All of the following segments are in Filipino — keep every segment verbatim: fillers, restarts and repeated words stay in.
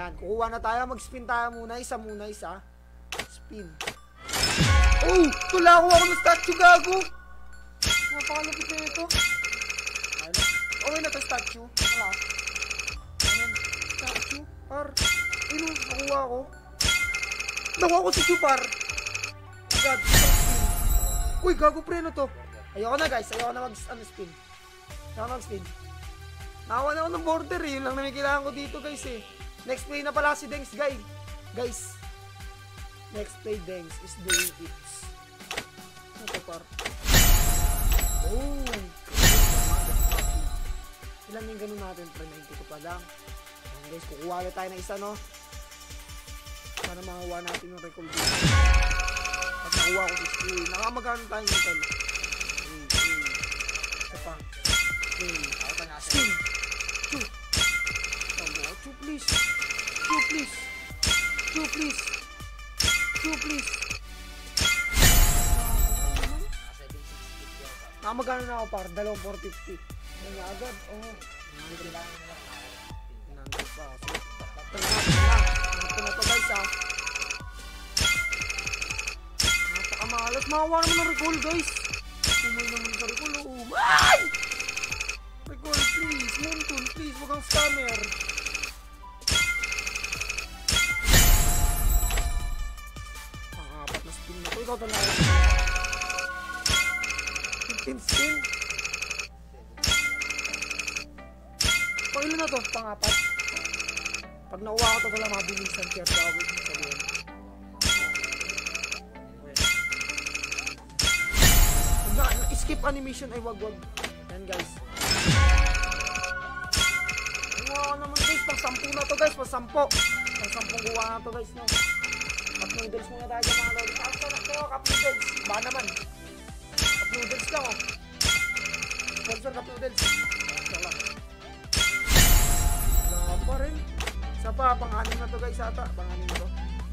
Ayan, kukuha na tayo. Mag-spin tayo muna. Isa muna, isa. Spin. Oh! Tula ko ako ng statue, gago! Napakalapit na ito. Ayan. Okay na ito, statue. Wala. Ayan. Statue. Par. Ayun, nakuha ko. Nakuha ko si Chupar. Oh God. Uy, gago pre, ano to? Ayoko na guys. Ayoko na mag-spin. Ayoko na mag-spin. Nakawa na ako ng border eh. Yun lang na may kailangan ko dito guys eh. Next play na pala si Dengs guys. Guys. Next play Dengs is doing it. Ano to par? Oh. Ilan yung ganun natin? Pre, ninety ko pa lang. Ayan guys, kukuha ulit tayo ng isa no. Para makakuha natin yung record dito. At nakuha ko si Chou. Nakamagano tayo nito. Isa pa. Spin. Chou. Chou please. Chou please. Chou please. Chou please. Nakamagano na ako par. Dalawang four fifty. Ano nga agad? Oo. Nandito lang. Nandito pa. Ito na. Ito na to guys ha. Napakamalas. Makawa naman ng recall guys. Tumay naman sa recall. Oh. Ay! Recall please. Moonton please. Huwag kang scammer. Pang-apat na spin na to. Ikaw talaga. fifteen spin. Pang-ilan na to? Pang-apat. Pag nauwa ko ito talaga mabilisan kaya tawag mo sabihin. Skip animation ay wag wag. Yan guys. Kuha naman guys. Pang sampu na to guys. Pang sampo. Pang sampung kuha na to guys. No? Cup noodles muna tayo mga lord. Saan ka na to? Cup noodles. Ba naman. Cup noodles lang oh. Sponsor cup noodles. Ito lang. Wala pa rin. Isa pa. Pang-anim na to guys ata. Pang-anim na to.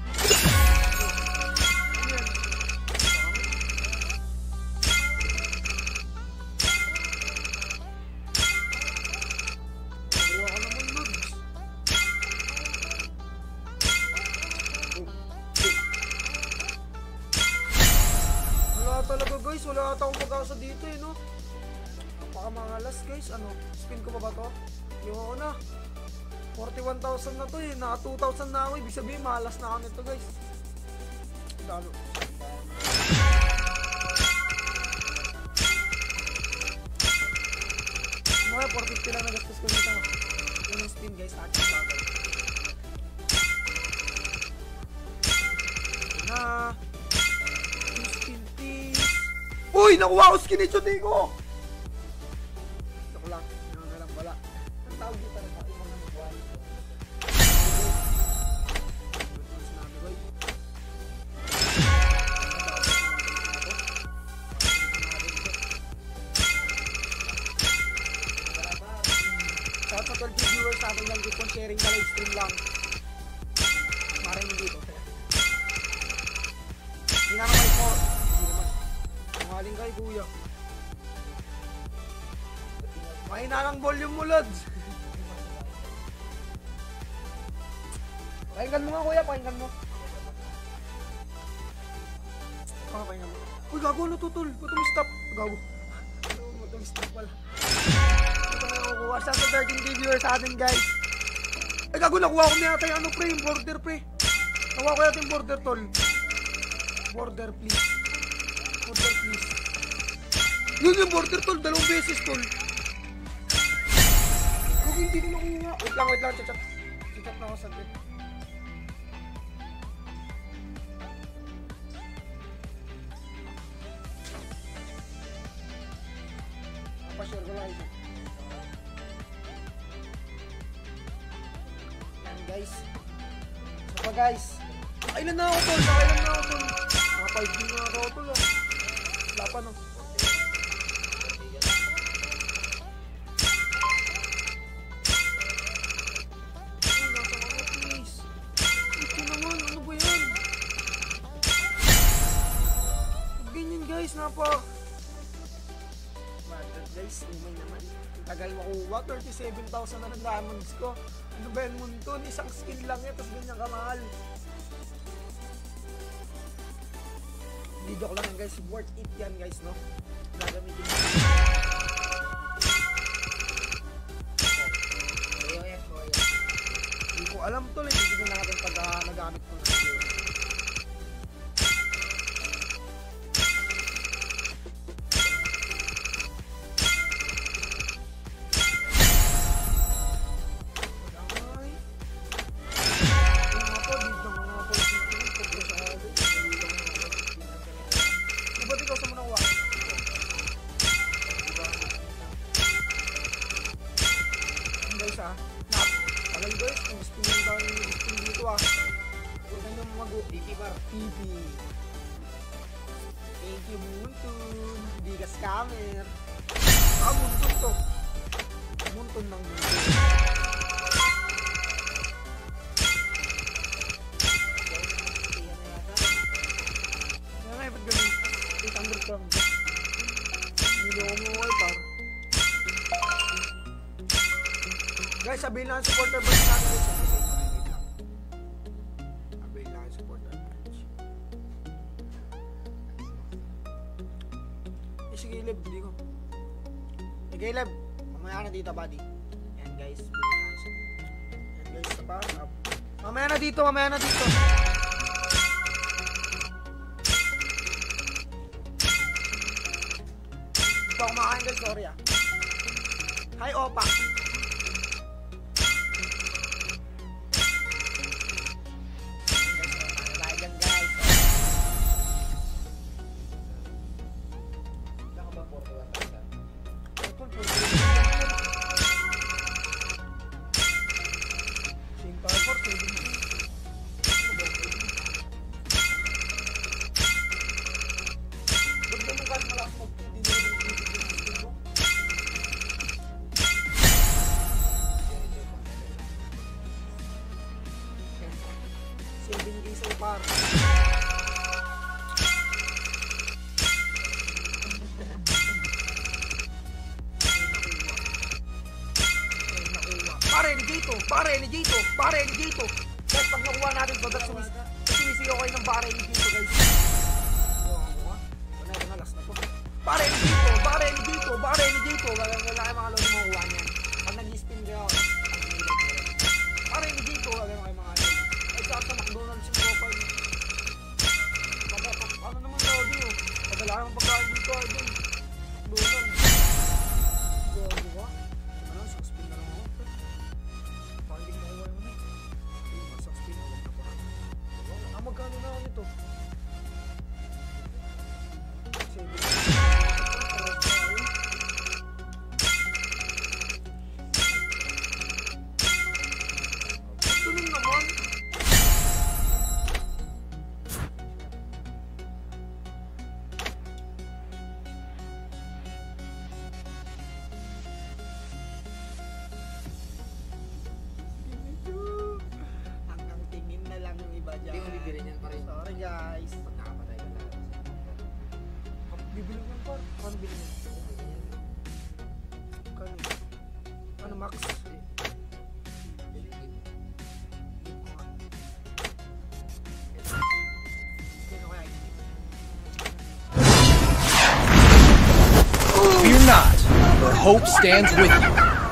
Talaga guys, wala ata akong pag-asa dito eh no. Napakamangalas guys. Ano, spin ko pa ba to? Yung na forty-one thousand na to eh. Naka two thousand na ako. Ibig sabihin malas na ako nito guys. Lalo mga four fifty lang nagastos ko nito. Yung spin guys, action bagay na. Uy! Nakuha ko skin ni Chou ko! Ito ko lang. Ano na lang wala. Ang tawag dito na tayo mga nabuhay. Shout out twelve viewers sa akin lang. Keep on sharing the live stream lang. Maraming dito. Hindi na naman ito. Maling kay kuya. Mahina lang volume mo, Lods. Pakinggan mo nga kuya, pakinggan mo. Ah, pakinggan mo. Uy, gago, ano tutol? Ba't umi-stop? Gago. Ba't umi-stop pala? Ito na nakukuha siya sa thirteen viewers sa atin, guys. Ay, gago, nakuha ko na yata yung ano, pre, yung border, pre. Nakuha ko yata yung border, tol. Border, please. Border please. Yun yung border tol, dalawang beses tol. Kung hindi ko nakuha. Wait lang, wait lang, chat chat. Chat na ako saglit. Napashare ko lang ito. Yan guys. So pa guys. Nakailan na ako tol, nakailan na ako tol. Mga five din na ako tol ah. Wala pa no. Napa. Mother guys, umay naman. tagal makuha. thirty-seven thousand na ng diamonds ko. Ano ba yan Munton? Isang skin lang yan, tapos ganyan kamahal. Hindi joke lang yan guys, worth it yan guys, no? Gagamitin mo. Hindi ko alam to lang, hindi ko natin pag uh, nagamit ko na. Thank you, Muntun. Hindi ka scammer. Ah, Muntun to. Muntun ng Muntun. Kaya nga, ba't ganun? eight hundred lang. Niloko mo ko eh, par. Guys, sabihin lang ang supporter box natin. Sabihin lang ang supporter box. Sige, Leb, hindi ko. Sige, Leb. Mamaya na dito, buddy. Ayan, guys. Ayan, guys, sa pa. Mamaya na dito, mamaya na dito. Hindi pa kumakain, guys. Sorry, ah. Hi, Opa. Pare, ni dito, pare, ni dito, pare, ni dito. Guys, pag nakuha natin ito, sumisigaw kayo ng pare, ni dito, guys. Wala na, last na to. Pare, ni dito, pare, ni dito, pare, ni dito. Wala kayo mga lolo makuha niyan. Pag nag-spin kayo, pare, ni dito, wala kayo mga lolo. Ay, sa sa McDonald's yung profile. Ano naman daw dito? Padala ng pagkain dito, ay dun. McDonald's. Gago ka? Ano, sa spin na lang ako. Pagkain mo kuha naman eh. Hindi, sa spin na lang na parang. Ah, magkano na ako nito? Tuloy naman. Hanggang tingin na lang yung iba dyan. Hindi mo bibili niyan pa rin. Sorry guys. Pag nakapatay ka na. Bibili mo yan par? Ano bibili mo? Kano? Ano max? Fear not, for hope stands with you.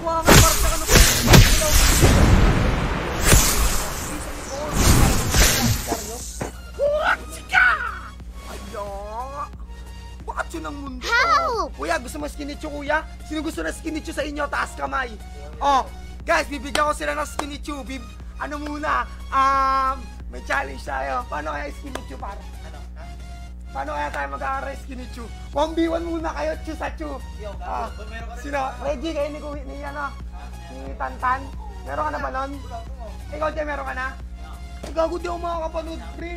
Bakit yun ang mundo? Help! Kuya, gusto mo skin ni Chou, kuya? Sino gusto na skin ni Chou sa inyo? Taas kamay. Oh, guys, bibigyan ko sila ng skin ni Chou. Bib ano muna? Um, may challenge tayo. Paano kaya skin ni Chou, para? Ano? Ha? Paano kaya tayo mag-aaral skin ni Chou? one v one muna kayo, Chou sa Chou. Yo, ah, sino? Reggie, kayo ni Kunin, ni ano? Ni Tantan? Meron ka na ba nun? Ikaw, Jay, meron ka na? Ay, gago, di ako makakapanood, pre.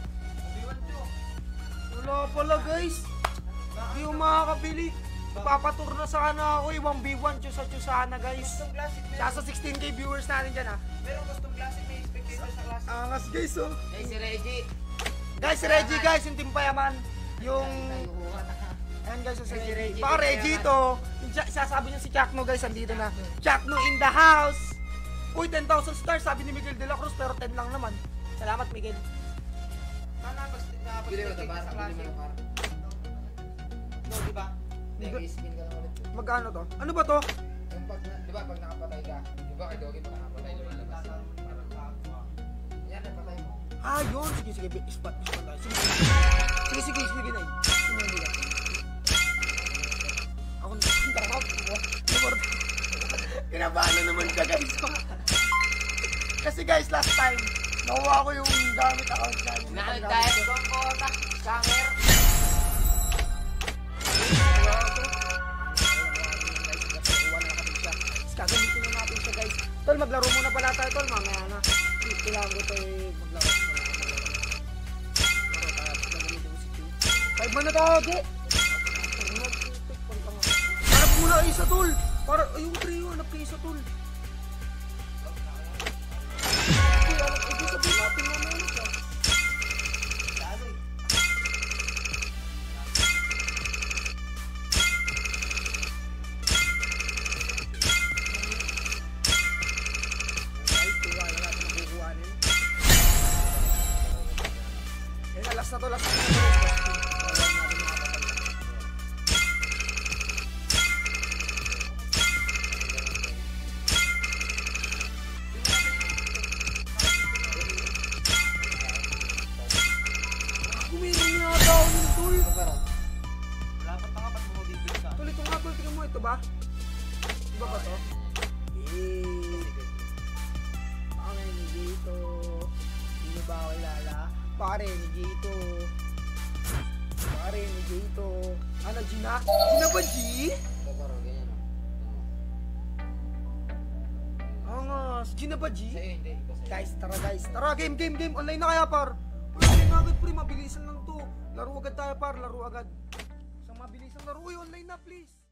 Wala pala, guys. Di yung makakabili. Papatur na sana ako eh. one v one Chou sa Chou sana guys. Siya sa sixteen K viewers natin dyan ha. Meron custom classic, may spectator sa classic. Angas guys oh. Hey, si Reggie. Guys, si Reggie guys, yung Team Payaman. Yung Ayan guys, sa Si Reggie. Baka Reggie ito. Yung Jack- Sasabi niya si Chakno guys, andito na. Chakno in the house. Uy, ten thousand stars, sabi ni Miguel de la Cruz, pero ten lang naman. Salamat, Miguel. Sana Bili mo nakapag-spectate na par. sa Bili klase. mo na par. No, di ba? Hindi, i-spin ka lang ulit. Magkano to? Ano ba to? Yung pag, di ba, pag nakapatay ka, di ba kay Doggy pag nakapatay, lumalabas yun. Yan, napatay mo. Ah, yun. Sige, sige. Spot, spot tayo. Sige, sige, sige. Sige, na. Sige, sige. Ako na. Tarap. Kinabahan na naman ka, guys. Kasi guys, last time, nakuha ko yung gamit account namin. Nakamit tayo. Doon ko, tak, camera. Gagamitin na natin siya guys. Tol, maglaro muna pala tayo tol. Mamaya na. Kailangan ko tayo maglaro. Maglaro tayo. Gagamitin ko si Chou. Five man na tayo, di. Hanap muna kayo isa tol. Para, ayun trio, hanap kayo isa tol. Okay, hanap kayo isa tol. Natin nga muna siya. Last na to, last na to. Kumirin nga daw ng tol. Wala pa pa kapag bumabibig ka. Tol, ito nga tol, tingnan mo, ito ba? Ito ba to? Eh. Ang dito. Hindi ba ako ilala? Pare ni Gito. Pare ni Gito. Ano, Gina? Gina ba, G? Ito, paro, ganyan o. Angas. Gina ba, G? Sa'yo, hindi. Ikaw sa'yo. Guys, tara guys. Tara, game, game, game. Online na kaya, par. Online na agad, pre. Mabilisan lang to. Laro agad tayo, par. Laro agad. Isang mabilisang laro. Uy, online na, please.